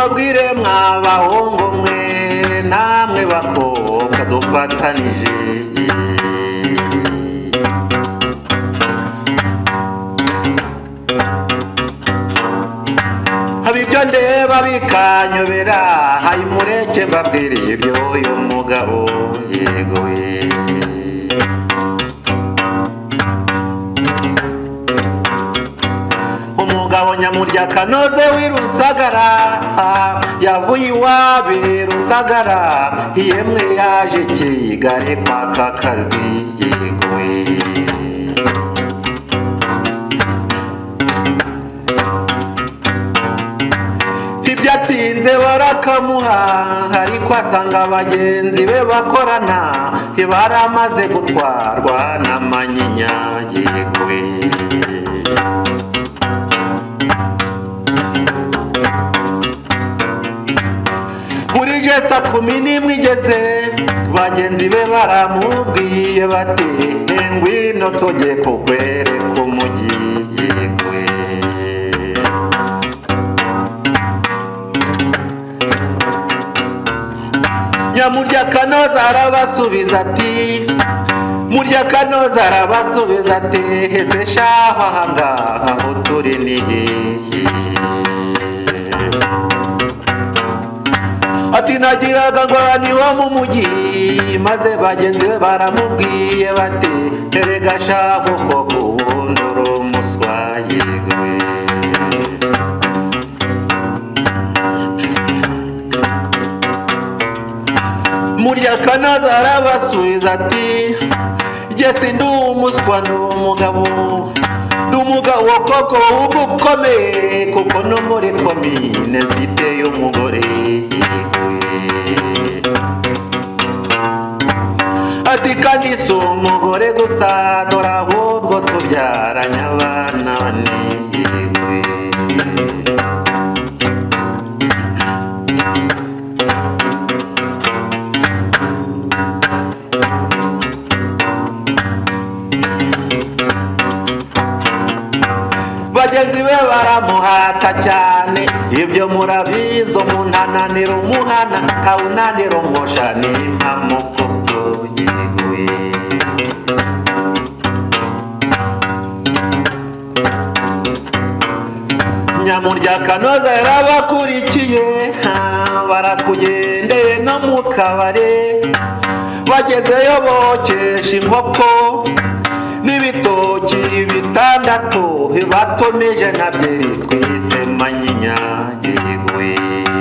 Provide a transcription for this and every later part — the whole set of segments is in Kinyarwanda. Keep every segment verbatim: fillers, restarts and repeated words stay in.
mbabwire mw'abahungu mwe namwe bakobwa dufatanije habibyo ndeba bikanyobera hayi mureke mbabwire ibyo uyu mugabo yego we umugabo nyamurya kanoze w'Irusagara yavuye iwabe Rusagara yemwe yaje Kigali kwaka kazi yego we ibyatinze barakamuha ariko asanga abagenzi be bakorana baramaze gutwarwa n'amanyinya yego we burije saa kumi n'imwe igeze bagenzi be baramubwiye bati ngwino tujye kukwereka umujyi yego we nyamurya kanoza arabasubiza ati murya kanoza arabasubiza ati ese shaho ahangaha aho turi ni hehe ati nagiraga ngo ni wo mu mujyi maze bagenzi be baramubwiye bati erega shaho koko ubundi uri umuswa yego we murya kanoza arabasubiza ati jye sindi umuswa ni umugabo ni umugabo koko ukomeye kuko no muri komine mfiteyo umugore ati kandi si umugore gusa dore ahubwo tubyaranye abana bane yego bagenzi be baramuhata cyane ibyo murabizo munananira umuhana kawunanira umwosha n'impamo koko yego we nyamurya kanoza yarabakurikiye barakugendeye no mu kabare bagezeyo bokesha inkoko n'ibitoki bitandatu batomeje na byeri twise manyinya yego we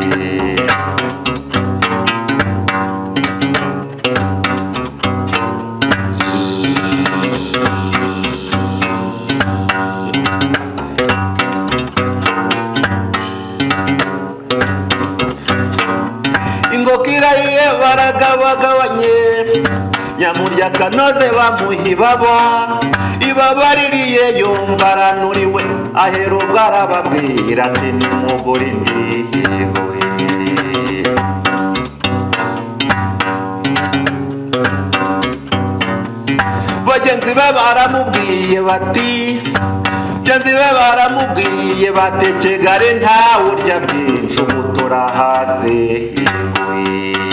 ingokira ye baragabagabanye nyamurya kanoze bamuhibaba ibabaririye yumva aranuriwe ahera ubwo arababwira ati nimugore ndi yego we bagenzi be baramubwiye bati bagenzi be baramubwiye bati Kigali ntawe urya byinshi ubu turahaze yego we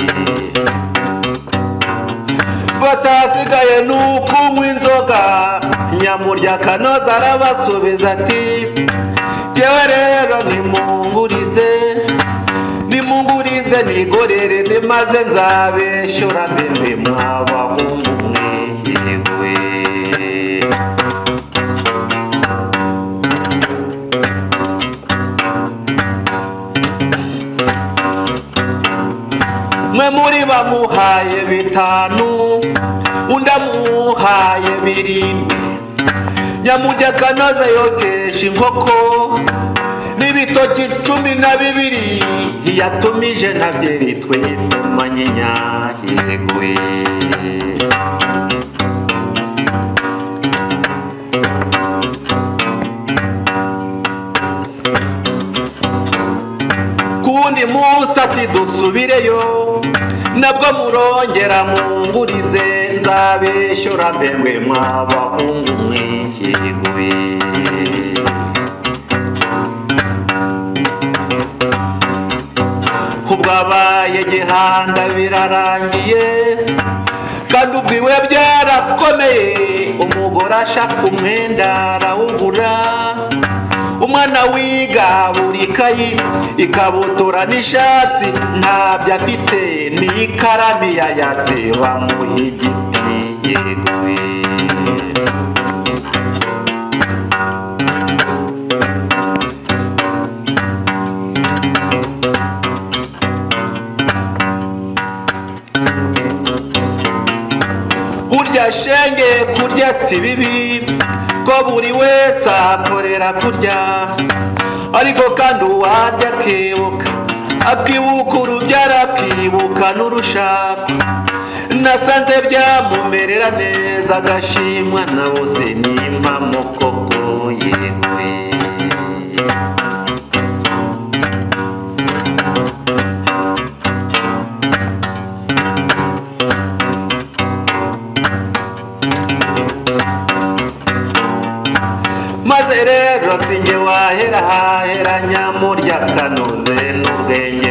batasigaye n'ukunywa inzoga nyamurya kanoza arabasubiza ati jyewe rero nimungurize nimungurize nigorere maze nzabeshyura mbembe mw'abahungu mwe yego we mwe muri bamuhaye bitanu undi amuhaye birindwi nyamurya kanoza yokesha inkoko n'ibitoki cumi na bibiri yatumije na byeri twese manyinya yego we kundi musa ati dusubireyo nabwo murongera mungurize nzabeshyura mbemwe mw'abahungu mwe yego we igihanda birarangiye kandi ubwiwe byarakomeye umugore ashaka umwenda arawugura umwana wiga buri kayi ikabutura n'ishati ntabyo afite n'ikaramu yayatse bamuha igiti yeguwe burya shenge kurya si bibi ko buri wese akorera kurya ariko kandi uwarya akibuka akibuka urubyaro akibuka n'urushako nasanze byamumerera neza agashimwa na bose n'impamo koko yeguwe maze rero sinjye wahera hahera nyamurya kanoze n'ubwenge